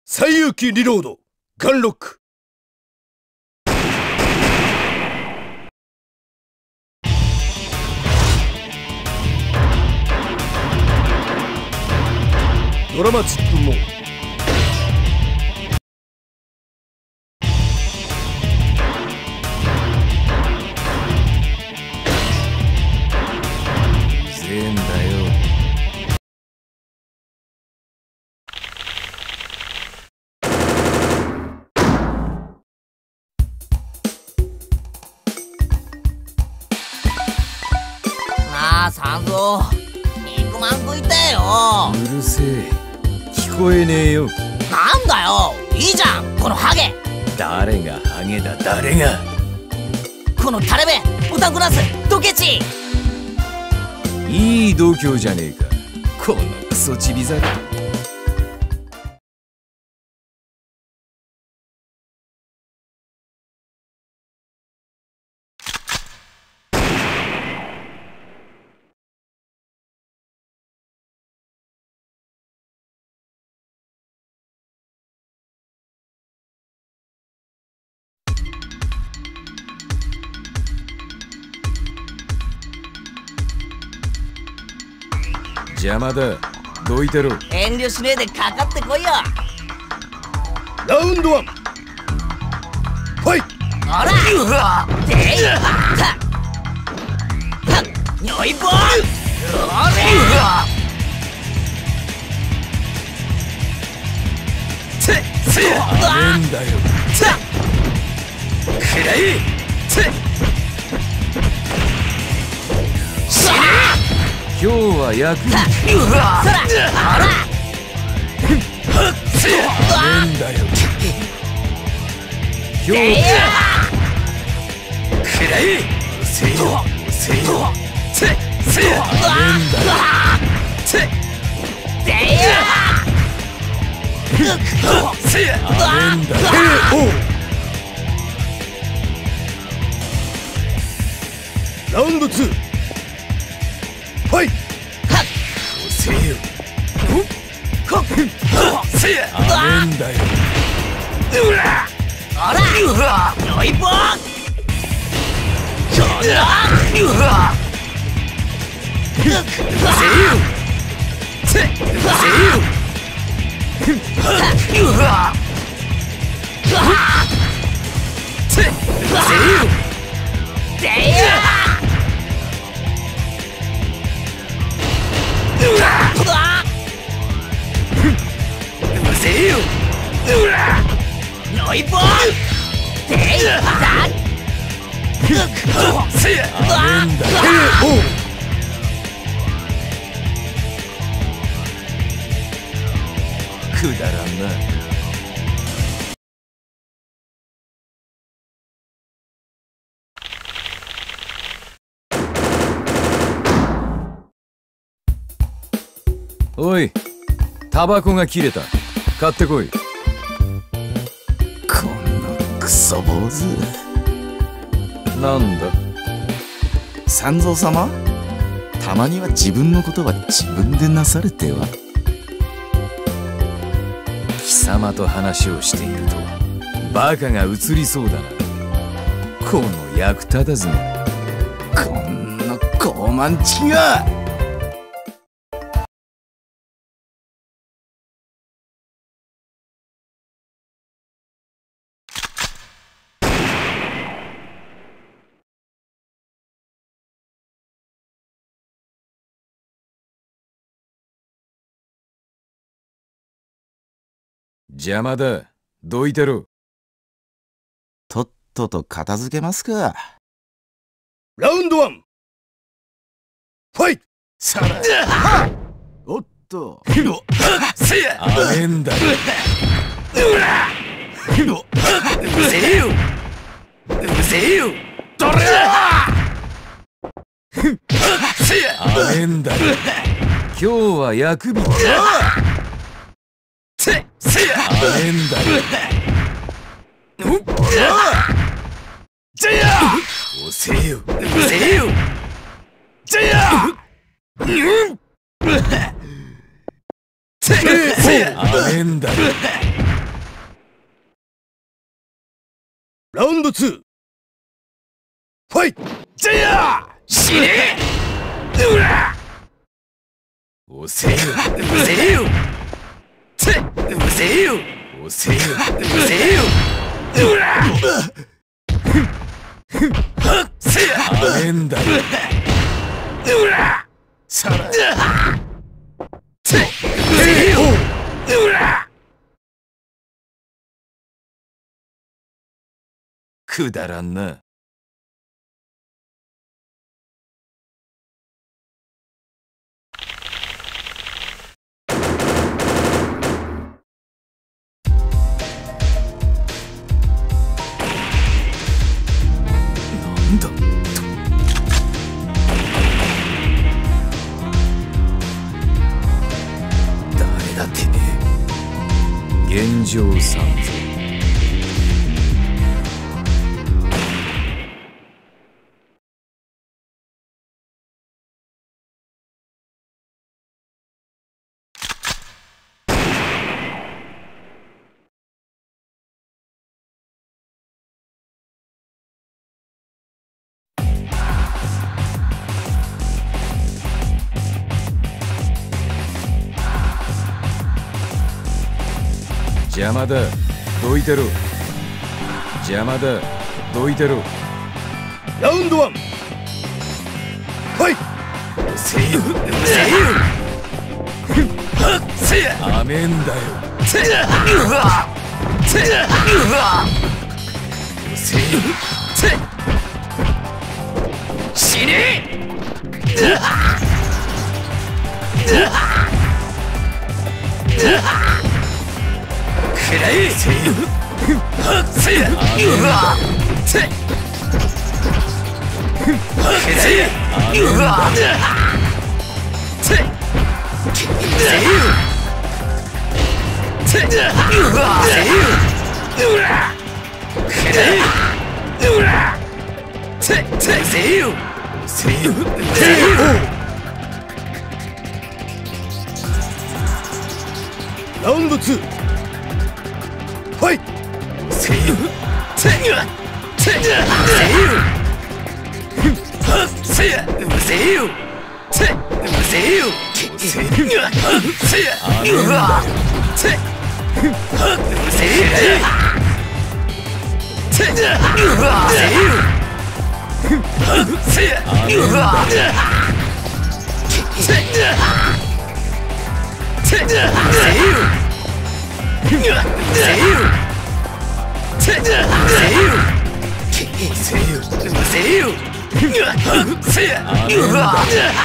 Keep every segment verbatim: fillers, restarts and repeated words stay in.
最有機リロードガンロック。ドラマチックモード。 うぜえんだよ。 なあ三蔵、肉まん食いたいよ。 うるせえ、聞こえねえよ。 なんだよ、いいじゃんこのハゲ。 誰がハゲだ、誰が。 このタレ目豚グラスドケチ。 いい度胸じゃねえか、このクソチビザル。邪魔だ、どいてろ。 遠慮しねえでかかってこいよ。 ラウンドワンファイト。 ほらうわでいはっよいぼんおれうわつつやめんだよ。つくらいつ死ね。今日は役にうわそらほらやめんだよ。今日はくらいせよせよつつやめんだよ。つでやつやめんだよ。 ラウンドツーファイト。 せよせやめんだよ。 うらほらうわよいぼんこらうわせよつせようわつせよでやうわうわせようらよいぼんでやだせやめんだよ。くだらんな。おい、タバコが切れた。買ってこい。 このクソ坊主。 なんだ。 三蔵様、たまには自分のことは自分でなされては。 貴様と話をしているとバカが映りそうだな。この役立たずめ。 こんな高慢ちきが。 邪魔だ、どいてろ。 とっとと片付けますか。 ラウンドワンファイト。 さらおっとせやあめんだよ。 うせようせよどれせやあめんだよ。今日は役日だ。せせやあめんだよ。じゃやおせようせよじゃやうんせやあめんだよ。 ラウンドツーファイト。 じゃや死ねうらおせようせよつうせよおせようせようらはっせやあめんだようらさらつうせようらくだらんな。なんだと。誰だてめえ。現状三蔵。邪魔だ、どいてろ。邪魔だ、どいてろ。 ラウンドワンファイト。 せよせよはっせやあめんだよせやうわせやうわせよせ死ねうわうわうわくらえせよはっせやうわせくらえうわせせよせうわせようらくらえうらせせせよせよせよラウンドツーファイト。 せよせよせよはっせやせよせせよせよせやうわせはっせやせうわせよはっせやうわせせせよせよせよせせよせよせやうわ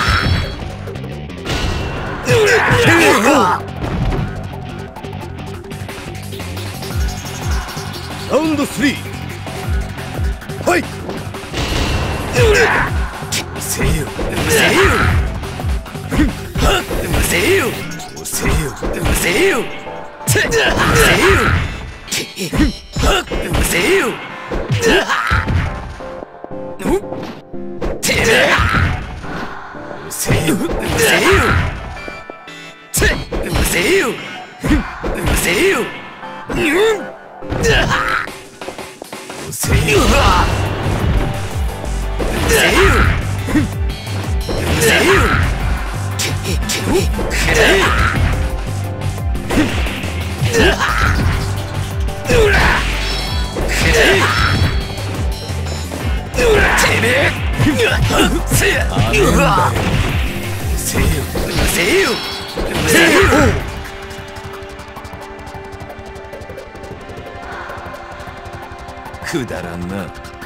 うわラウンドスリーファイト。 せよせよはっせよせよせよせせよはっせよてめえせよせよせせよせようんせよせよせよくらえうらくらえうらてめえせやうわせよせよせよくだらんな。